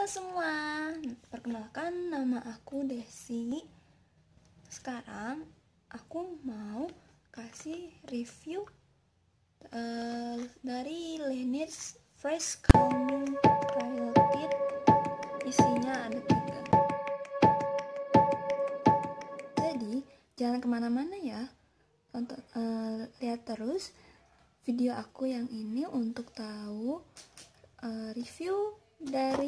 Halo semua, perkenalkan nama aku Desi. Sekarang aku mau kasih review dari Laneige Fresh Calming Trial Kit. Isinya ada 3. Jadi jangan kemana-mana ya, lihat terus video aku yang ini untuk tahu review dari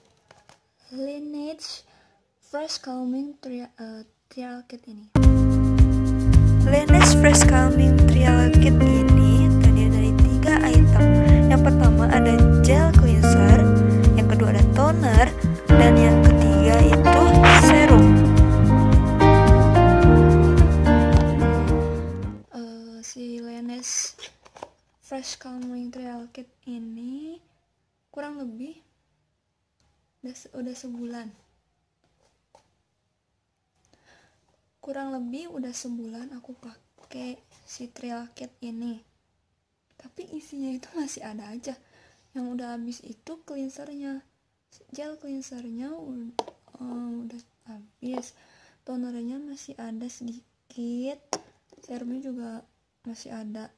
Laneige Fresh Calming Trial Kit ini. Laneige Fresh Calming Trial Kit ini terdiri dari 3 item. Yang pertama ada gel cleanser, yang kedua ada toner, dan yang ketiga itu serum. Si Laneige Fresh Calming Trial Kit ini kurang lebih udah sebulan. Aku pakai si trial kit ini. Tapi isinya itu masih ada aja. Yang udah habis itu cleansernya. Gel cleansernya udah habis. Tonernya masih ada sedikit. Serumnya juga masih ada.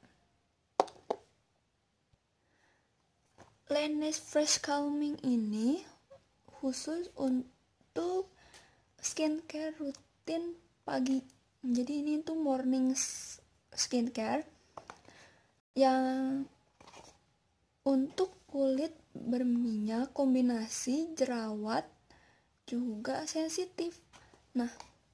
Laneige Fresh Calming ini khusus untuk skincare rutin pagi. Jadi ini tuh morning skincare yang untuk kulit berminyak kombinasi jerawat juga sensitif. Nah,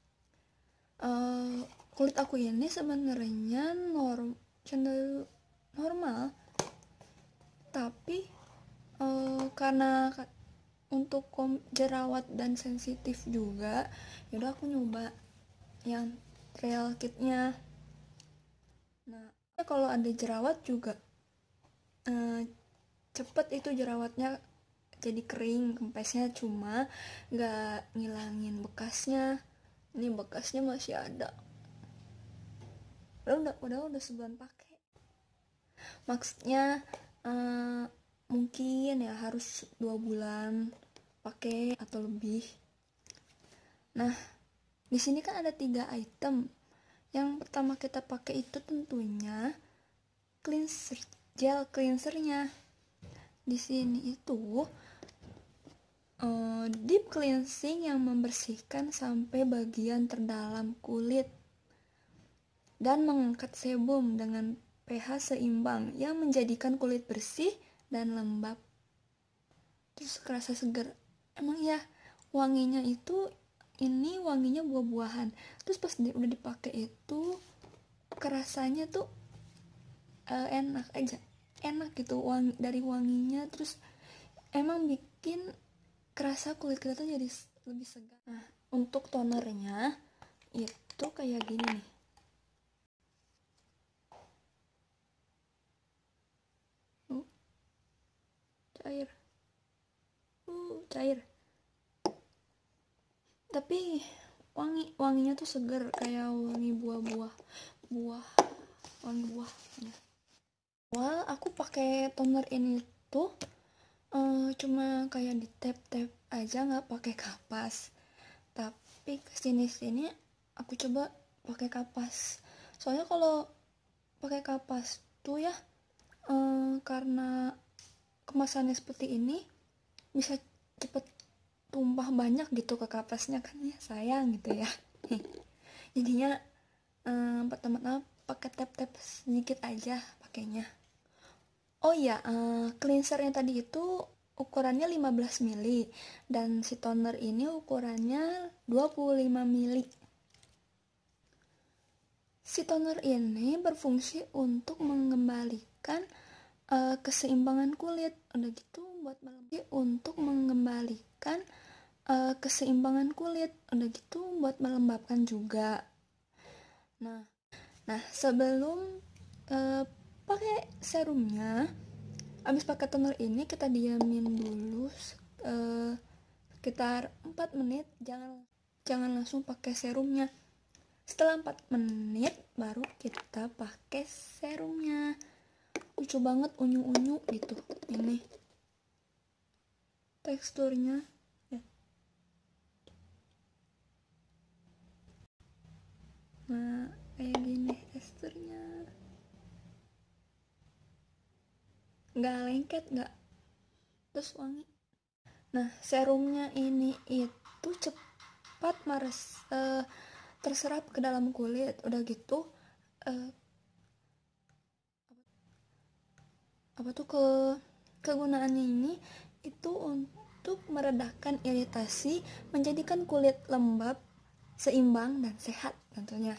kulit aku ini sebenarnya cenderung normal, tapi karena untuk jerawat dan sensitif juga, yaudah aku nyoba yang trial kitnya. Nah, kalau ada jerawat juga cepet itu jerawatnya jadi kering, kempesnya, cuma nggak ngilangin bekasnya. Ini bekasnya masih ada. Udah sebulan pakai. Maksudnya mungkin ya harus 2 bulan pakai atau lebih. Nah, di sini kan ada 3 item. Yang pertama kita pakai itu tentunya gel cleansernya. Di sini itu deep cleansing yang membersihkan sampai bagian terdalam kulit dan mengangkat sebum dengan pH seimbang yang menjadikan kulit bersih dan lembab, terus kerasa segar. Emang ya, wanginya itu ini wanginya buah-buahan. Terus pas udah dipakai itu kerasanya tuh enak gitu, dari wanginya. Terus emang bikin kerasa kulit kita tuh jadi lebih segar. Nah, untuk tonernya itu kayak gini nih. Cair, tapi wanginya tuh seger, kayak wangi wangi buah. Awal aku pakai toner ini tuh cuma kayak di tap aja, nggak pakai kapas. Tapi kesini aku coba pakai kapas. Soalnya kalau pakai kapas tuh ya, karena kemasannya seperti ini, bisa cepet tumpah banyak gitu ke kapasnya kan, ya sayang gitu ya. Jadinya pertama pakai tap sedikit aja pakainya. Oh iya, cleansernya tadi itu ukurannya 15 ml dan si toner ini ukurannya 25 ml. Si toner ini berfungsi untuk mengembalikan keseimbangan kulit. Udah gitu buat melembabkan juga. Nah, sebelum pakai serumnya, abis pakai toner ini kita diamin dulu sekitar 4 menit. Jangan langsung pakai serumnya. Setelah 4 menit baru kita pakai serumnya. Lucu banget, unyu-unyu gitu ini. teksturnya ya. Nah kayak gini teksturnya, nggak lengket, nggak, terus wangi. Nah serumnya ini itu cepat terserap ke dalam kulit. Udah gitu kegunaannya ini itu untuk meredakan iritasi, menjadikan kulit lembab, seimbang, dan sehat tentunya.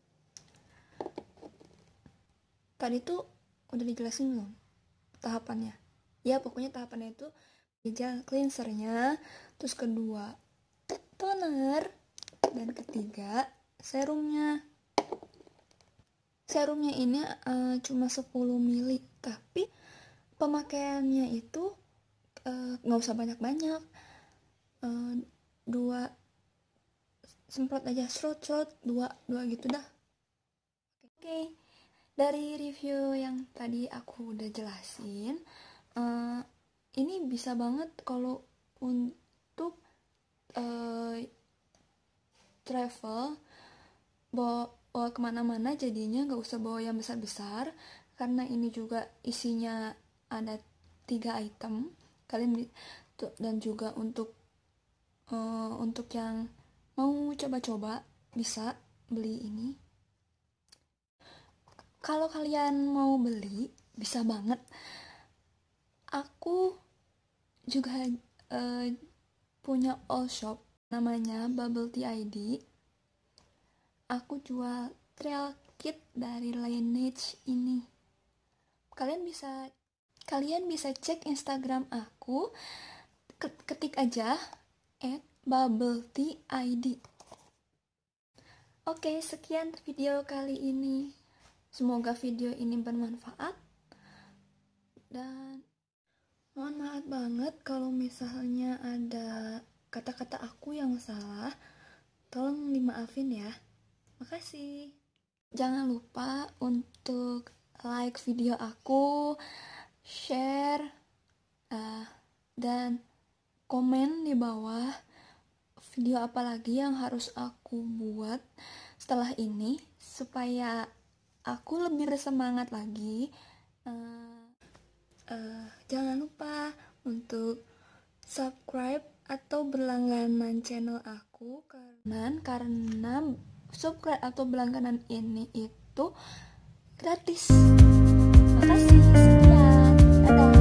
Tadi tuh udah dijelasin belum tahapannya? Ya pokoknya tahapannya itu gel cleansernya, terus kedua toner, dan ketiga serumnya. Serumnya ini cuma 10 ml, tapi pemakaiannya itu nggak usah banyak-banyak, 2 semprot aja, serot dua gitu dah. Oke. Dari review yang tadi aku udah jelasin, ini bisa banget kalau untuk travel, bawa kemana-mana, jadinya nggak usah bawa yang besar-besar, karena ini juga isinya ada 3 item. Kalian dan juga untuk yang mau coba-coba bisa beli ini. Kalau kalian mau beli bisa banget. Aku juga punya all shop namanya Bubble Tea ID. Aku jual trial kit dari Laneige ini. Kalian bisa cek Instagram aku, ketik aja @bubbleteaid. Oke, sekian video kali ini. Semoga video ini bermanfaat, dan mohon maaf banget kalau misalnya ada kata-kata aku yang salah. Tolong dimaafin ya. Makasih. Jangan lupa untuk like video aku, share, dan komen di bawah video apa lagi yang harus aku buat setelah ini, supaya aku lebih bersemangat lagi. Jangan lupa untuk subscribe atau berlangganan channel aku, karena subscribe atau berlangganan ini itu gratis. Makasih, sekian, dadah.